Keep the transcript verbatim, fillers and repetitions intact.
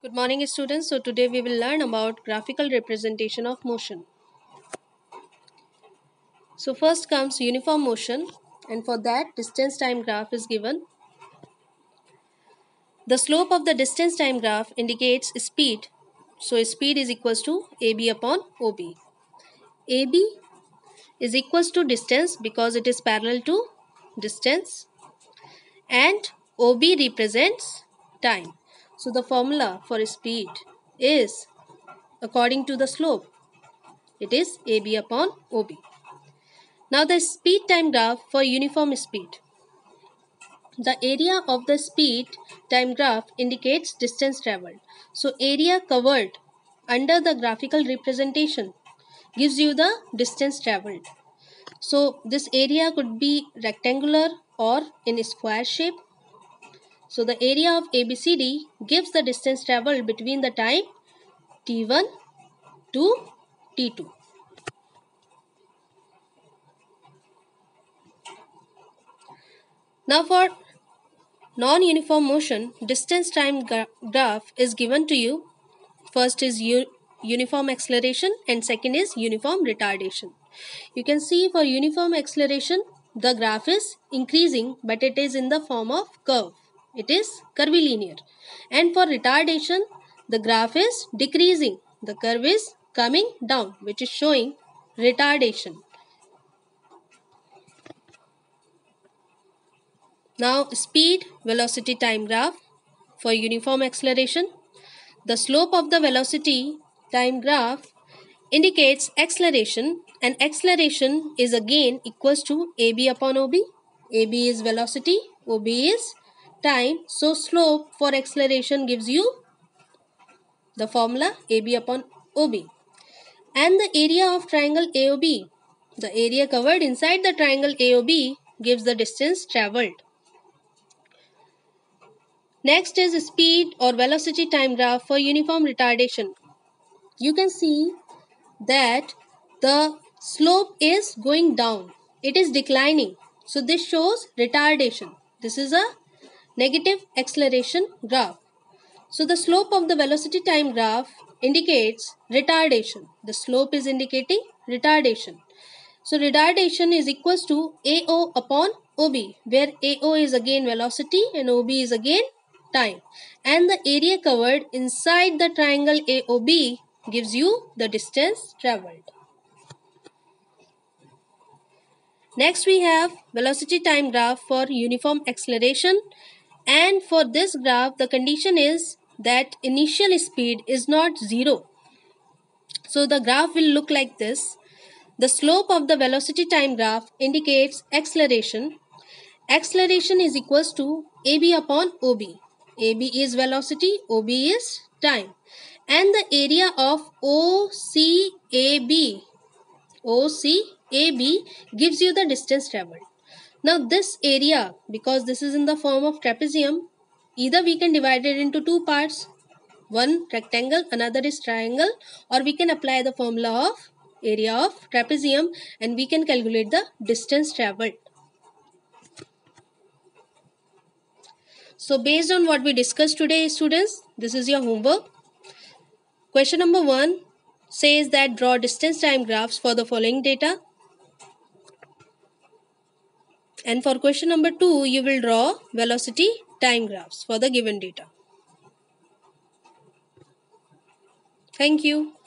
Good morning, students. So today we will learn about graphical representation of motion. So first comes uniform motion, and for that distance time graph is given. The slope of the distance time graph indicates speed. So speed is equals to A B upon O B. A B is equals to distance because it is parallel to distance, and O B represents time. So the formula for speed is according to the slope. It is A B upon O B. Now the speed time graph for uniform speed. The area of the speed time graph indicates distance traveled. So area covered under the graphical representation gives you the distance traveled. So this area could be rectangular or in square shape. So the area of A B C D gives the distance traveled between the time T one to T two. Now for non-uniform motion, distance time gra graph is given to you. First is uniform acceleration and second is uniform retardation. You can see for uniform acceleration, the graph is increasing but it is in the form of curve. It is curvilinear. And for retardation, the graph is decreasing. The curve is coming down, which is showing retardation. Now speed velocity time graph for uniform acceleration. The slope of the velocity time graph indicates acceleration, and acceleration is again equals to A B upon O B. A B is velocity, O B is time. So slope for acceleration gives you the formula A B upon O B. And the area of triangle A O B, the area covered inside the triangle A O B gives the distance travelled. Next is speed or velocity time graph for uniform retardation. You can see that the slope is going down. It is declining. So this shows retardation. This is a negative acceleration graph. So the slope of the velocity time graph indicates retardation. The slope is indicating retardation. So retardation is equals to A O upon O B, where A O is again velocity and O B is again time. And the area covered inside the triangle A O B gives you the distance travelled. Next we have velocity time graph for uniform acceleration, and for this graph the condition is that initial speed is not zero. So the graph will look like this. The slope of the velocity time graph indicates acceleration. Acceleration is equals to A B upon O B. A B is velocity, O B is time. And the area of O C A B, O C A B gives you the distance travelled. Now this area, because this is in the form of trapezium, either we can divide it into two parts. One rectangle, another is triangle, or we can apply the formula of area of trapezium and we can calculate the distance travelled. So based on what we discussed today, students, this is your homework. Question number one says that draw distance time graphs for the following data. And for question number two, you will draw velocity time graphs for the given data. Thank you.